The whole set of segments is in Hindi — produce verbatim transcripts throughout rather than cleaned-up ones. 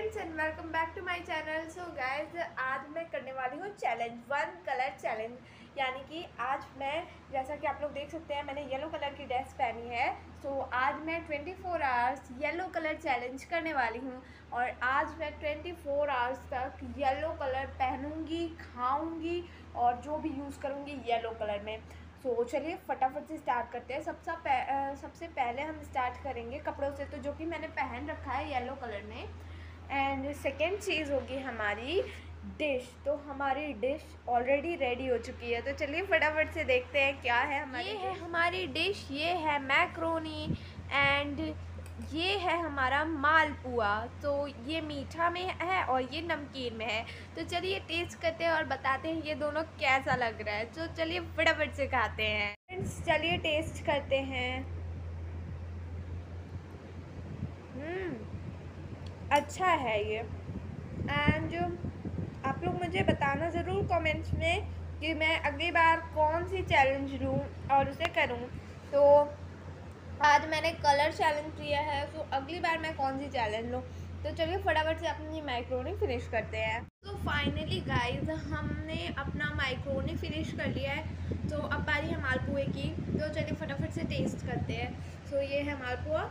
Friends and welcome back to my channel. So guys, आज मैं करने वाली हूँ चैलेंज, वन कलर चैलेंज। यानी कि आज मैं, जैसा कि आप लोग देख सकते हैं, मैंने येलो कलर की ड्रेस पहनी है। सो so, आज मैं twenty four hours yellow colour challenge करने वाली हूँ और आज मैं ट्वेंटी फोर आवर्स तक येलो कलर पहनूँगी, खाऊँगी और जो भी यूज़ करूँगी येलो कलर में। सो so, चलिए फटाफट से स्टार्ट करते हैं। सबसे पह, सबसे पहले हम स्टार्ट करेंगे कपड़ों से, तो जो कि मैंने पहन रखा है येलो कलर में। एंड सेकेंड चीज़ होगी हमारी डिश। तो हमारी डिश ऑलरेडी रेडी हो चुकी है, तो चलिए फटाफट से देखते हैं क्या है हमारी। ये है हमारी डिश, ये है मैक्रोनी एंड ये है हमारा मालपुआ। तो ये मीठा में है और ये नमकीन में है। तो चलिए टेस्ट करते हैं और बताते हैं ये दोनों कैसा लग रहा है। तो चलिए फटाफट से खाते हैं फ्रेंड्स, चलिए टेस्ट करते हैं। हम्म अच्छा है ये। एंड आप लोग मुझे बताना ज़रूर कमेंट्स में कि मैं अगली बार कौन सी चैलेंज लूँ और उसे करूँ। तो आज मैंने कलर चैलेंज लिया है, तो अगली बार मैं कौन सी चैलेंज लूँ। तो चलिए फटाफट से अपनी माइक्रोनी फिनिश करते हैं। तो फाइनली गाइस, हमने अपना माइक्रोनी फिनिश कर लिया है। तो अब बारी है मालपुए की, तो चलिए फटाफट से टेस्ट करते हैं। तो ये है मालपुआ।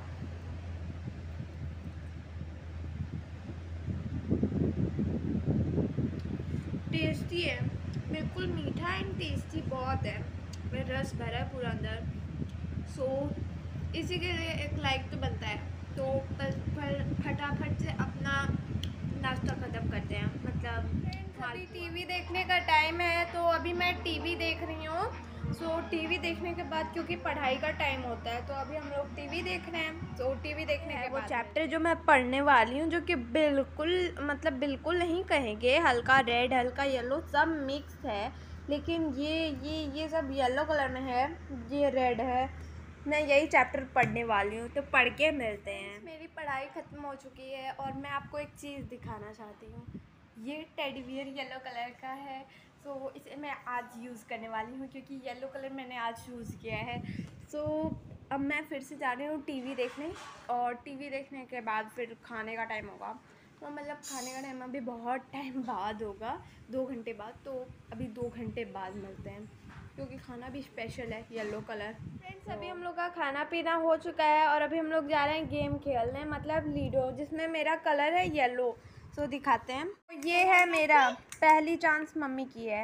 टेस्टी है, बिल्कुल मीठा एंड टेस्टी बहुत है। रस भरा है पूरा अंदर। सो so, इसी के लिए एक लाइक तो बनता है। तो फटाफट से अपना नाश्ता ख़त्म करते हैं। मतलब अभी टीवी देखने का टाइम है, तो अभी मैं टीवी देख रही हूँ। सो so, टीवी देखने के बाद, क्योंकि पढ़ाई का टाइम होता है, तो अभी हम लोग टीवी देख रहे हैं। तो टीवी देखने के वो चैप्टर जो मैं पढ़ने वाली हूँ, जो कि बिल्कुल मतलब बिल्कुल नहीं कहेंगे, हल्का रेड हल्का येलो सब मिक्स है। लेकिन ये ये ये सब येलो कलर में है, ये रेड है। मैं यही चैप्टर पढ़ने वाली हूँ, तो पढ़ के मिलते हैं। मेरी पढ़ाई ख़त्म हो चुकी है और मैं आपको एक चीज़ दिखाना चाहती हूँ। ये टेडी बियर येलो कलर का है। सो so, इसे मैं आज यूज़ करने वाली हूँ, क्योंकि येलो कलर मैंने आज यूज़ किया है। सो so, अब मैं फिर से जा रही हूँ टीवी देखने, और टीवी देखने के बाद फिर खाने का टाइम होगा। तो मतलब खाने का टाइम अभी बहुत टाइम बाद होगा, दो घंटे बाद। तो अभी दो घंटे बाद मिलते हैं, क्योंकि खाना भी स्पेशल है येलो कलर। फ्रेंड्स, अभी हम लोग का खाना पीना हो चुका है और अभी हम लोग जा रहे हैं गेम खेलने, मतलब लीडो, जिसमें मेरा कलर है येलो। सो दिखाते हैं। ये है मेरा पहली चांस, मम्मी की है,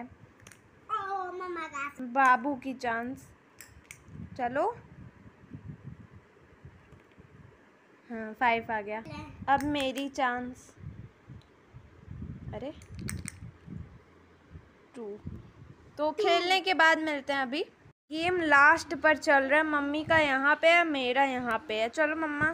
बाबू की चांस। चलो, हाँ फाइव आ गया। अब मेरी चांस, अरे टू। तो खेलने के बाद मिलते हैं। अभी गेम लास्ट पर चल रहा है, मम्मी का यहाँ पे है, मेरा यहाँ पे है। चलो मम्मा।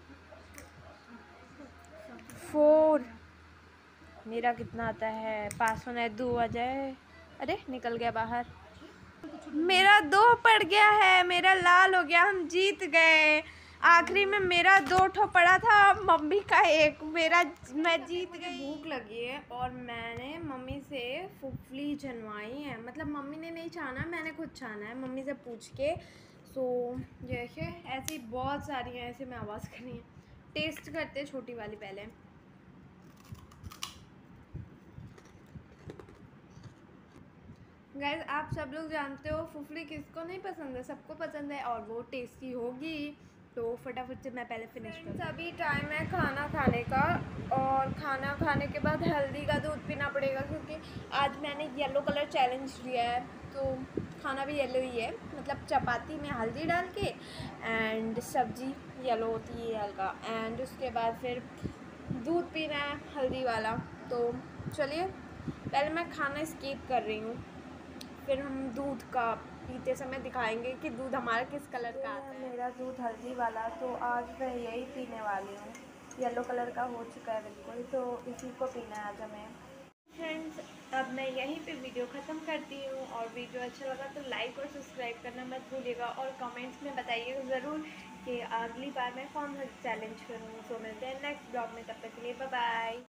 फोर। मेरा कितना आता है? पास होना है, दो आ जाए। अरे निकल गया बाहर। मेरा दो पड़ गया है, मेरा लाल हो गया, हम जीत गए। आखिरी में मेरा दो ठो पड़ा था, मम्मी का एक, मेरा मैं जीत गई। भूख लगी है और मैंने मम्मी से फुफली छनवाई है। मतलब मम्मी ने नहीं छाना, मैंने खुद छाना है मम्मी से पूछ के। सो ये है, ऐसी बहुत सारी हैं, ऐसे में आवाज़ करनी है। टेस्ट करते छोटी वाली पहले। गाइस, आप सब लोग जानते हो फुफली किसको नहीं पसंद है, सबको पसंद है और वो टेस्टी होगी। तो फटाफट से मैं पहले फिनिश करूँ। अभी टाइम है खाना खाने का, और खाना खाने के बाद हल्दी का दूध पीना पड़ेगा, क्योंकि आज मैंने येलो कलर चैलेंज लिया है। तो खाना भी येलो ही है, मतलब चपाती में हल्दी डाल के एंड सब्जी येलो होती है हल्का, एंड उसके बाद फिर दूध पीना है हल्दी वाला। तो चलिए पहले मैं खाना स्किप कर रही हूँ, फिर हम दूध का पीते समय दिखाएंगे कि दूध हमारा किस कलर का आता है। मेरा दूध हल्दी वाला, तो आज मैं यही पीने वाली हूँ। येलो कलर का हो चुका है बिल्कुल, तो इसी को पीना है आज हमें। फ्रेंड्स, अब मैं यहीं पे वीडियो ख़त्म करती हूँ, और वीडियो अच्छा लगा तो लाइक और सब्सक्राइब करना मत भूलिएगा, और कमेंट्स में बताइएगा ज़रूर कि अगली बार मैं कौन सा चैलेंज करूँ। तो मिलते हैं नेक्स्ट ब्लॉग में, तब तक के लिए बाय बाय।